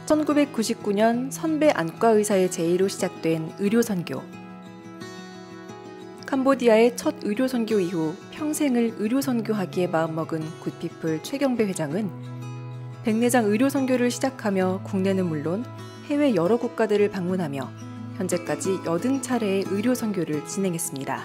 1999년 선배 안과 의사의 제의로 시작된 의료선교. 캄보디아의 첫 의료선교 이후 평생을 의료선교하기에 마음먹은 굿피플 최경배 회장은 백내장 의료선교를 시작하며 국내는 물론 해외 여러 국가들을 방문하며 현재까지 80차례의 의료선교를 진행했습니다.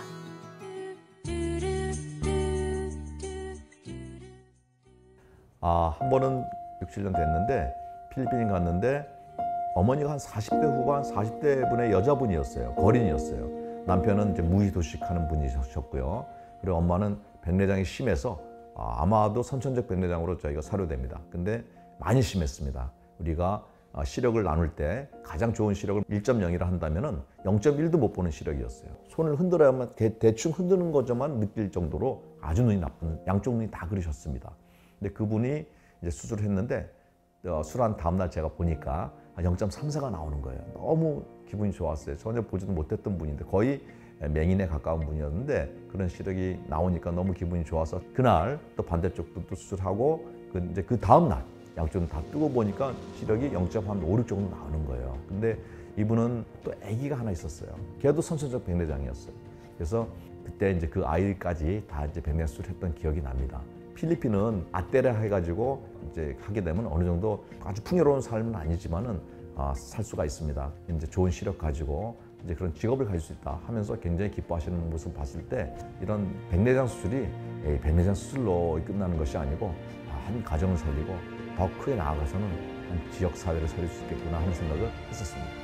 한 번은 6, 7년 됐는데 필리핀에 갔는데 어머니가 한 40대 후반, 40대 분의 여자분이었어요. 거린이었어요. 남편은 이제 무의도식 하는 분이셨고요. 그리고 엄마는 백내장이 심해서 아마도 선천적 백내장으로 저희가 사료됩니다. 근데 많이 심했습니다. 우리가 시력을 나눌 때 가장 좋은 시력을 1.0이라 한다면 0.1도 못 보는 시력이었어요. 손을 흔들어야만 대충 흔드는 거죠만 느낄 정도로 아주 눈이 나쁜, 양쪽 눈이 다 그리셨습니다. 근데 그분이 이제 수술을 했는데 수술한 다음날 제가 보니까 0.34가 나오는 거예요. 너무 기분이 좋았어요. 전혀 보지도 못했던 분인데 거의 맹인에 가까운 분이었는데 그런 시력이 나오니까 너무 기분이 좋아서 그날 또 반대쪽도 또 수술하고 이제 그 다음날 양쪽은 다 뜨고 보니까 시력이 0.5, 6 정도 나오는 거예요. 근데 이분은 또 아기가 하나 있었어요. 걔도 선천적 백내장이었어요. 그래서 그때 이제 그 아이까지 다 이제 백내장 수술했던 기억이 납니다. 필리핀은 아떼라 해가지고 이제 하게 되면 어느 정도 아주 풍요로운 삶은 아니지만은 살 수가 있습니다. 이제 좋은 시력 가지고 이제 그런 직업을 가질 수 있다 하면서 굉장히 기뻐하시는 모습을 봤을 때 이런 백내장 수술이 백내장 수술로 끝나는 것이 아니고 한 가정을 살리고 더 크게 나아가서는 한 지역 사회를 살릴 수 있겠구나 하는 생각을 했었습니다.